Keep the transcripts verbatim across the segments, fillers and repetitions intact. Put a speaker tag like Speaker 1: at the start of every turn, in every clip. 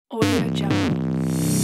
Speaker 1: Audio Jungle.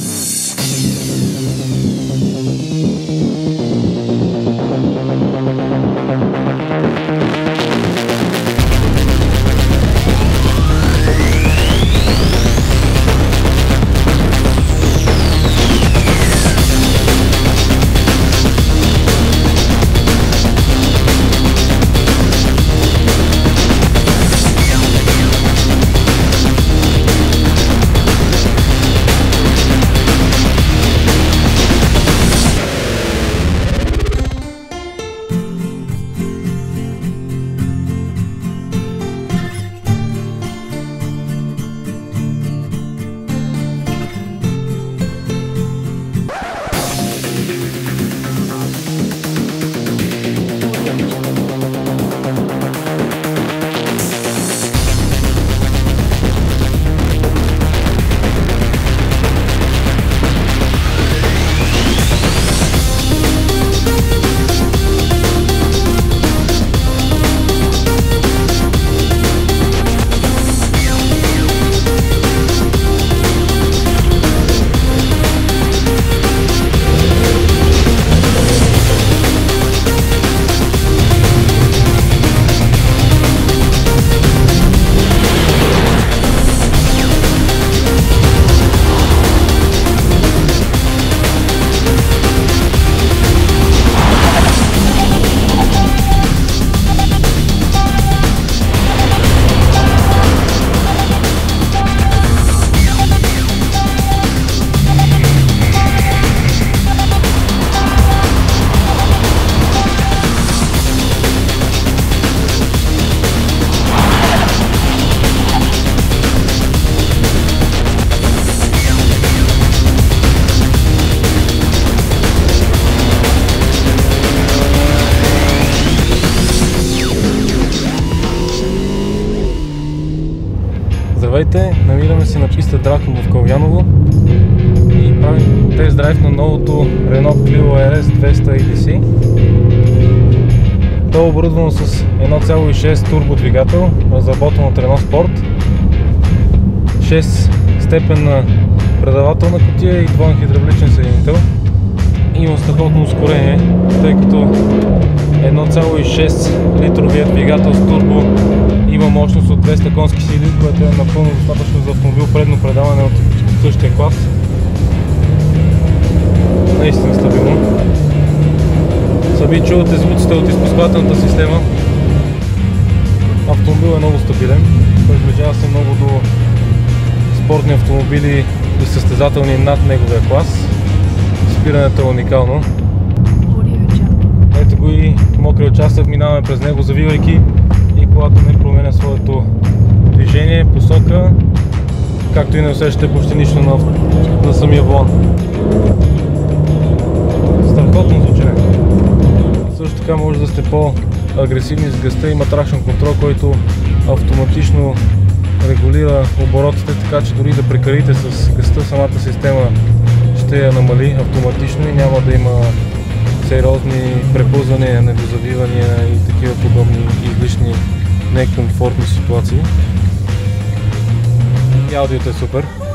Speaker 2: Здравейте, намираме се на писта Дракон в Калояново и правим тест драйв на новото Renault Clio ар ес двеста ей ди си. То е оборудвано с едно цяло и шест турбо двигател, разработен от Renault Sport, шест степенна предавателна кутия и двоен хидравличен съединител. Има страхотно ускорение, тъй като едно цяло и шест литровият двигател с турбо има мощност от двеста конски сили, което е напълно достатъчно за автомобил предно предаване от същия клас. Наистина стабилно. Сами чувате звуците от изпускателната система. Автомобил е много стабилен. Приближава се много до спортни автомобили и състезателни над неговия клас. Спирането е уникално. Ето го и мокрия участък, минаваме през него, завивайки, и колата не променя своето движение, посока, както и не усещате почти нищо на, на самия волан. Страхотно звучене. Също така може да сте по-агресивни с газта, има тракшн контрол, който автоматично регулира оборотите, така че дори да прекалите с газта, самата система ще я намали автоматично и няма да има сериозни препълзвания, недозавивания и такива подобни излишни некомфортни ситуации. И аудиото е супер.